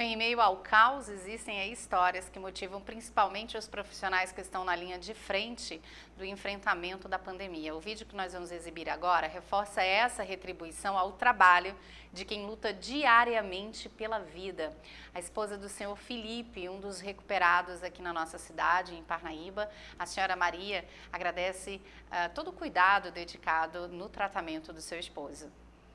Em meio ao caos, existem aí histórias que motivam principalmente os profissionais que estão na linha de frente do enfrentamento da pandemia. O vídeo que nós vamos exibir agora reforça essa retribuição ao trabalho de quem luta diariamente pela vida. A esposa do senhor Felipe, um dos recuperados aqui na nossa cidade, em Parnaíba, a senhora Maria, agradece todo o cuidado dedicado no tratamento do seu esposo.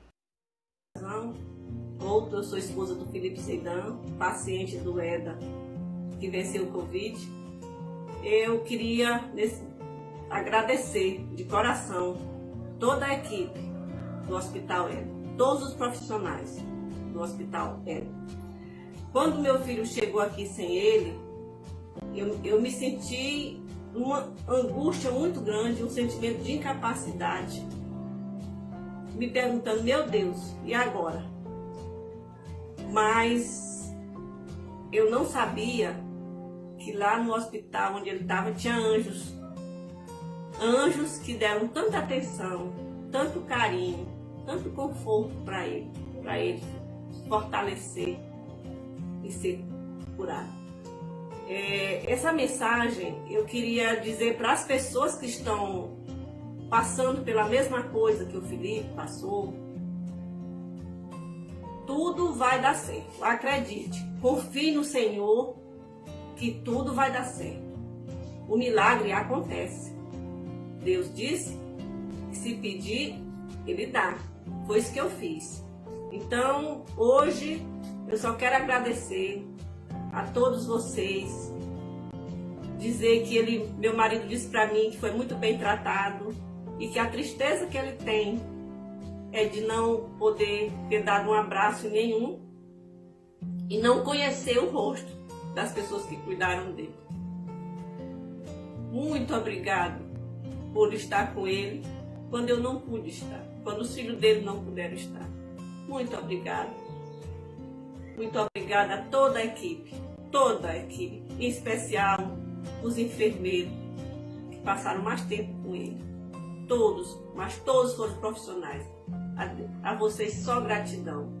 Eu sou esposa do Felipe Seidan, paciente do EDA, que venceu o Covid. Eu queria agradecer de coração toda a equipe do Hospital EDA, todos os profissionais do Hospital EDA. Quando meu filho chegou aqui sem ele, eu me senti uma angústia muito grande, um sentimento de incapacidade, me perguntando, meu Deus, e agora? Mas eu não sabia que lá no hospital onde ele estava tinha anjos. Anjos que deram tanta atenção, tanto carinho, tanto conforto para ele se fortalecer e ser curado. Essa mensagem eu queria dizer para as pessoas que estão passando pela mesma coisa que o Felipe passou. Tudo vai dar certo, acredite, confie no Senhor que tudo vai dar certo. O milagre acontece. Deus disse que se pedir, Ele dá. Foi isso que eu fiz. Então, hoje, eu só quero agradecer a todos vocês, dizer que meu marido disse para mim que foi muito bem tratado e que a tristeza que ele tem é de não poder ter dado um abraço nenhum e não conhecer o rosto das pessoas que cuidaram dele. Muito obrigado por estar com ele quando eu não pude estar, quando os filhos dele não puderam estar. Muito obrigado. Muito obrigada a toda a equipe, em especial os enfermeiros que passaram mais tempo com ele. Todos, mas todos foram profissionais. A vocês só gratidão.